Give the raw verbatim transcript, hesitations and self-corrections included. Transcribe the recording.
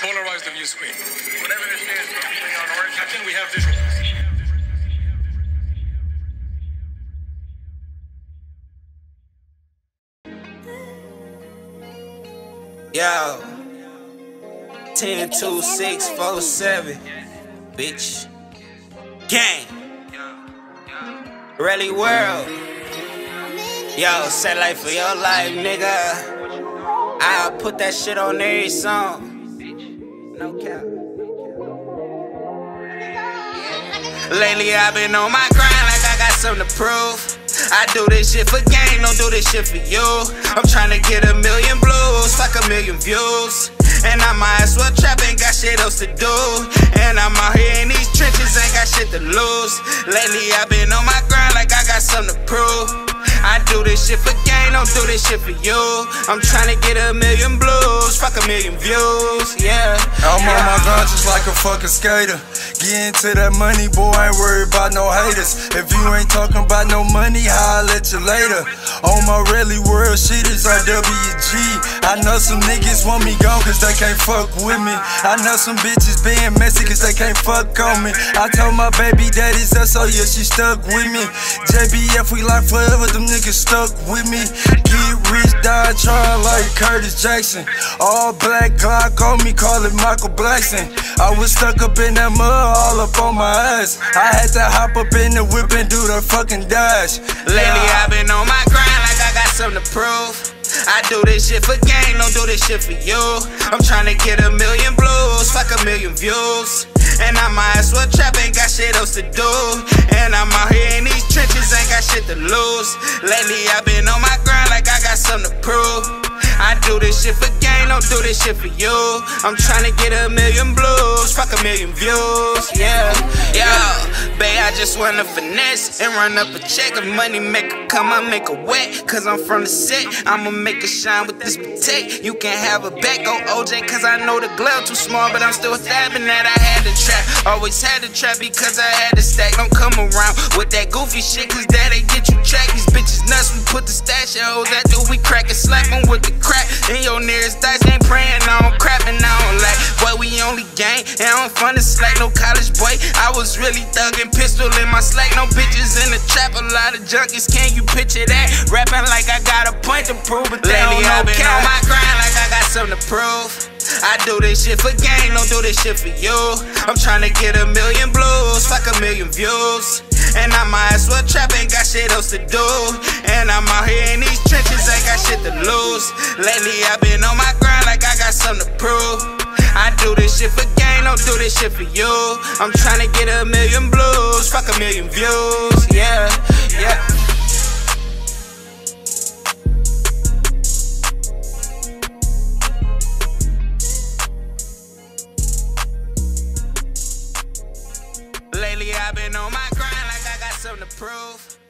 Polarize the view screen. Whatever this is, focusing on origin. Captain, we have visuals. Yo, ten two six four seven, bitch. Gang. Rally world. Yo, set life for your life, nigga. I'll put that shit on every song. No cap. Lately I've been on my grind like I got something to prove. I do this shit for game, don't do this shit for you. I'm tryna get a million blues, fuck a million views. And I might as well trap, ain't got shit else to do. And I'm out here in these trenches, ain't got shit to lose. Lately I've been on my grind like I got something to prove. I do this shit for game, don't do this shit for you. I'm tryna get a million blues, fuck a million views, yeah. I'm yeah. on my grind just like a fucking skater. Get into that money, boy, I ain't worried about no haters. If you ain't talking about no money, I'll let you later. On my rally world, shit is R W G. I know some niggas want me gone cause they can't fuck with me. I know some bitches being messy cause they can't fuck on me. I told my baby daddy's that, so yeah, she stuck with me. J B F, we like forever, them niggas stuck with me. Get rich, die trying like Curtis Jackson. All black Glock on me, call it Michael Blackson. I was stuck up in that mud, all up on my ass. I had to hop up in the whip and do the fucking dash. Lately I've been on my grind like I got something to prove. I do this shit for game, don't do this shit for you. I'm tryna get a million blues, fuck a million views. And I might as well trap, ain't got shit else to do. And I'm out here in these trenches, ain't got shit to lose. Lately I've been on my grind like I got something to prove. I do this shit for game, don't do this shit for you. I'm tryna get a million blues, fuck a million views, yeah. Yo, babe, I just wanna finesse and run up a check. If money make her come, I make her wet. Cause I'm from the set, I'ma make her shine with this protect. You can have a back, go O J, cause I know the glove too small. But I'm still stabbing that, I had to trap. Always had to trap because I had to stack. Don't come around with that goofy shit, cause that ain't get you tracked. These bitches nuts, we put the stash at hoes that do, we crack and slap them with the crack. In your nearest dice, ain't praying, I don't crap and I don't like. Boy, we only gang, and I don't fun to slack, no college boy. I was really thuggin', pistol in my slack, no bitches in the trap, a lot of junkies, can you picture that? Rapping like I got a point to prove, but they don't know. I've been on my grind like I got something to prove. I do this shit for game, don't do this shit for you. I'm tryna get a million blues, fuck a million views. And I might as well trap, ain't got shit else to do. And I'm out here in these trenches, ain't got shit to lose. Lately I've been on my grind like I got something to prove. I do this shit for game, don't do this shit for you. I'm tryna get a million blues, fuck a million views, yeah, yeah. Lately I've been on my grind like I got something to prove.